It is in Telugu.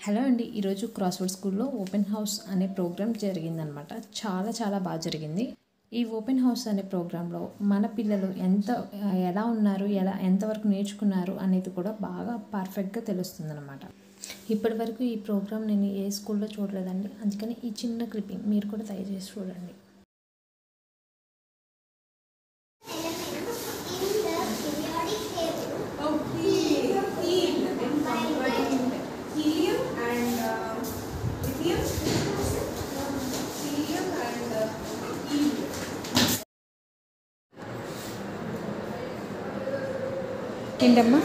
హలో అండి. ఈరోజు క్రాస్‌వర్డ్ స్కూల్‌లో ఓపెన్ హౌస్ అనే ప్రోగ్రామ్ జరిగిందనమాట. చాలా బాగా జరిగింది. ఈ ఓపెన్ హౌస్ అనే ప్రోగ్రామ్‌లో మన పిల్లలు ఎలా ఉన్నారు, ఎంతవరకు నేర్చుకున్నారు అనేది కూడా బాగా పర్ఫెక్ట్‌గా తెలుస్తుందనమాట. ఇప్పటివరకు ఈ ప్రోగ్రామ్ నేను ఏ స్కూల్‌లో చూడలేదండి. అందుకని ఈ చిన్న క్లిప్పింగ్ మీరు కూడా దయచేసి చూడండి. ఏంటమ్మా?